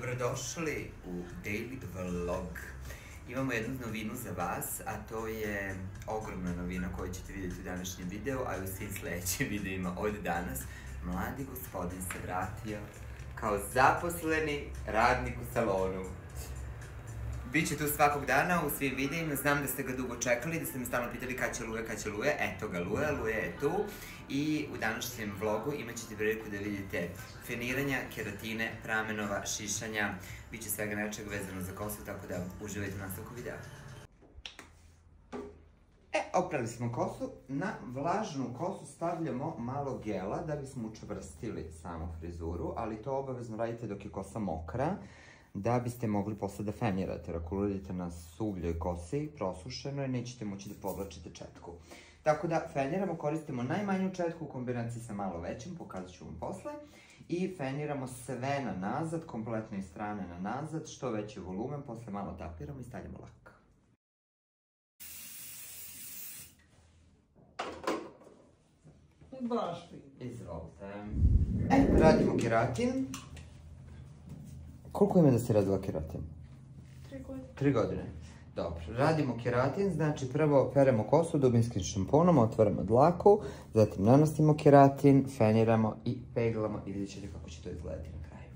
Dobrodošli u Daily Vlog. Imamo jednu novinu za vas, a to je ogromna novina koju ćete vidjeti u današnjem videu, a i u svim sledećim videima od danas. Mladi gospodin se vratio kao zaposleni radnik u salonu. Biće tu svakog dana u svim videima, znam da ste ga dugo čekali, da ste me stalno pitali kad će Luje, eto ga Luje je tu. I u današnjem vlogu imat ćete priliku da vidite feniranja, keratine, pramenova, šišanja, bit će svega nečeg vezano za kosu, tako da uživajte u nastavku videa. Oprali smo kosu, na vlažnu kosu stavljamo malo gela da bismo učvrstili samu frizuru, ali to obavezno radite dok je kosa mokra, da biste mogli posle da fenirate, jer ako uradite na suvljoj kosi, prosušenoj, nećete moći da povlačite četku. Tako da feniramo, koristimo najmanju četku u kombinaciji sa malo većim, pokazat ću vam posle, i feniramo sve na nazad, kompletno iz strane na nazad, što veći volumen, posle malo tapiramo i stavljamo lak. Baš fino. Izvolite. Radimo keratin. Koliko ima da si radila keratin? 3 godine. 3 godine. Dobro, radimo keratin, znači prvo peremo kosu dubinskim šamponom, otvaramo dlaku, zatim nanosimo keratin, feniramo i peglamo i vidjet ćete kako će to izgledati na kraju.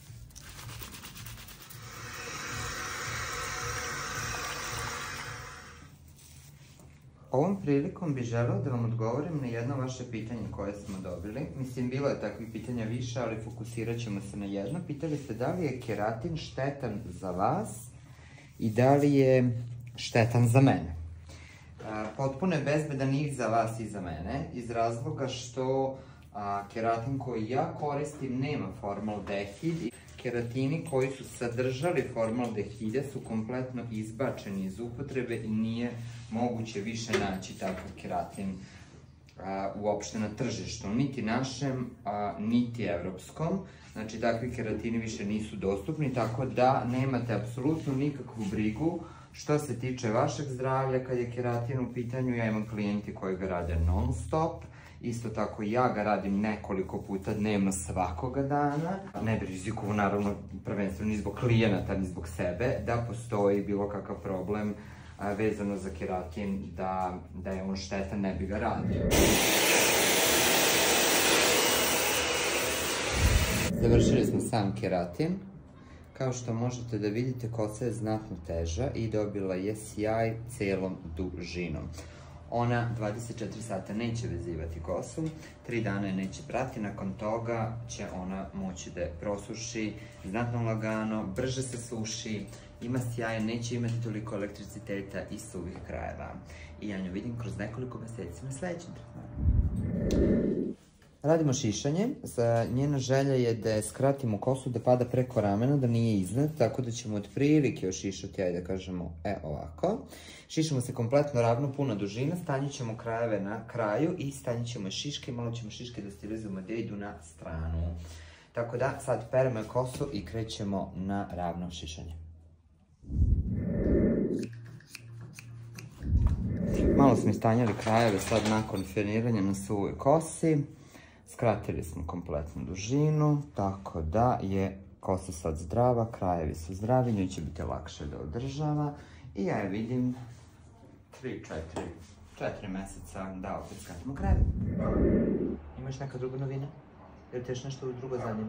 Ovom prilikom bih želeo da vam odgovorim na jedno vaše pitanje koje smo dobili. Mislim, bilo je takvih pitanja više, ali fokusirat ćemo se na jedno. Pitali ste da li je keratin štetan za vas i da li je štetan za mene. Potpuno je bezbedan i za vas i za mene, iz razloga što keratin koji ja koristim nema formaldehid. Keratini koji su sadržali formaldehide su kompletno izbačeni iz upotrebe i nije moguće više naći takav keratin uopšte na tržištu, niti našem, niti evropskom. Znači, takvi keratini više nisu dostupni, tako da nemate apsolutno nikakvu brigu što se tiče vašeg zdravlja kad je keratin u pitanju. Ja imam klijenti koji ga rade non stop, isto tako ja ga radim nekoliko puta dnevno svakoga dana. Ne bi rizikovo, naravno, prvenstveno ni zbog klijenata, ni zbog sebe, da postoji bilo kakav problem vezano za keratin, da je on štetan, ne bi ga radio. Završili smo sam keratin. Kao što možete da vidite, kosa je znatno teža i dobila je sjaj celom dužinom. Ona 24 sata neće vezivati kosu, 3 dana je neće prati, nakon toga će ona moći da je prosuši znatno lagano, brže se suši, ima sjaj, neće imati toliko elektriciteta i suvih krajeva. I ja nju vidim kroz nekoliko meseci na sledećem tretmanu. Radimo šišanje. Njena želja je da je skratimo kosu, da pada preko ramena, da nije iznad, tako da ćemo otprilike ošišati, ajde da kažemo, ovako. Šišamo se kompletno ravno, puna dužina, stanjit ćemo krajeve na kraju i stanjit ćemo šiške, malo ćemo šiške da stilizujemo da idu na stranu. Tako da sad peremo kosu i krećemo na ravno šišanje. Malo smo istanjali krajeve sad nakon feniranja na suvoj kosi. Skratili smo kompletnu dužinu, tako da je kosa sad zdrava, krajevi su zdravi, njoj će biti lakše da održava i ja je vidim 3-4 meseca da opet skratimo krajeve. Imaš neka druga novina? Ili ti još nešto drugo zadnje?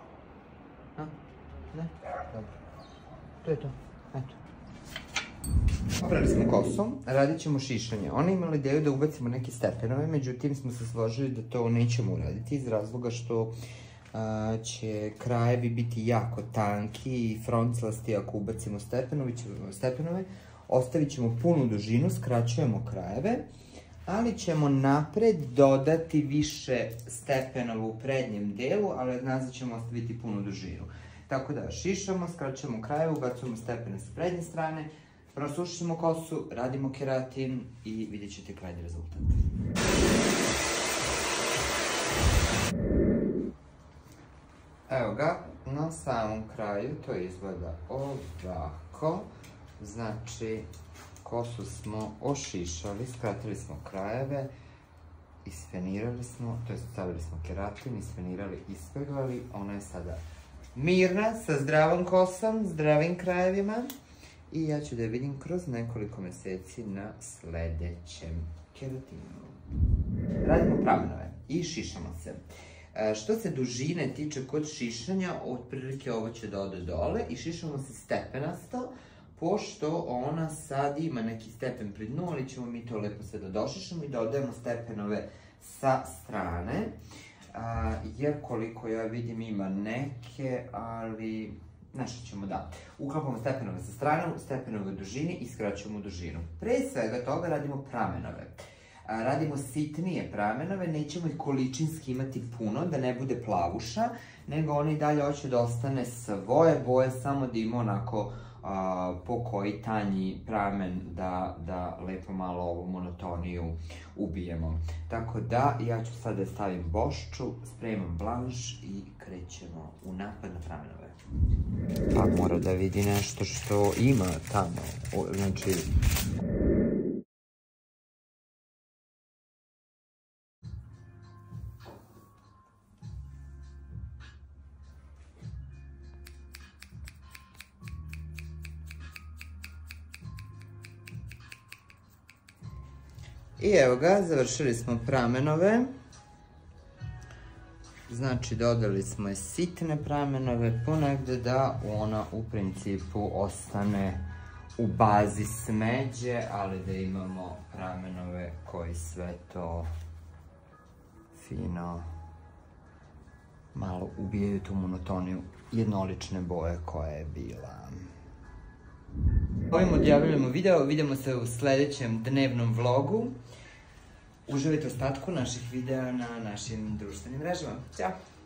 Ne? Dobro. To je to. Eto. Oprali smo kosu, radit ćemo šišanje. Ona je imala ideju da ubacimo neke stepenove, međutim smo se složili da to nećemo uraditi iz razloga što će krajevi biti jako tanki i fronclasti ako ubacimo stepenove. Ostavit ćemo punu dužinu, skraćujemo krajeve, ali ćemo napred dodati više stepenova u prednjem delu, ali od nazad ćemo ostaviti punu dužinu. Tako da šišamo, skraćujemo krajeve, ubacujemo stepene sa prednje strane, prosušimo kosu, radimo keratin i vidjet ćete krajnji rezultat. Evo ga, na samom kraju to izgleda ovako. Znači, kosu smo ošišali, skratili smo krajeve, isfenirali smo, to jest stavili smo keratin, isfenirali, ispeglali. Ona je sada mirna, sa zdravom kosom, zdravim krajevima. I ja ću da je vidim kroz nekoliko meseci na sledećem keratinu. Radimo pramenove i šišamo se. Što se dužine tiče kod šišanja, otprilike ovo će da ode dole i šišamo se stepenasto, pošto ona sad ima neki stepen pri dnu, ali ćemo mi to lepo sve da došišamo i da odajemo stepenove sa strane. Jer koliko ja vidim ima neke, ali nešto ćemo da. Uklapamo stepenove sa strane, stepenove u dužini i skraćujemo dužinu. Pre svega toga radimo pramenove. Radimo sitnije pramenove, nećemo ih količinski imati puno, da ne bude plavuša, nego oni dalje hoće da ostane svoje boje, samo da ima onako po koji tanji pramen da lepo malo ovu monotoniju ubijemo. Tako da, ja ću sad da stavim bošču, spremam blanš i krećemo u napad na pramenove. Pa mora da vidi nešto što ima tamo, znači... I evo ga, završili smo pramenove. Znači, dodali smo je sitne pramenove, ponegde da ona u principu ostane u bazi smeđe, ali da imamo pramenove koji sve to fino malo ubijaju tu monotoniju jednolične boje koja je bila. Ovim odjavljujemo video, vidimo se u sledećem dnevnom vlogu. Uživajte u ostatku naših videa na našim društvenim mrežama. Ćao!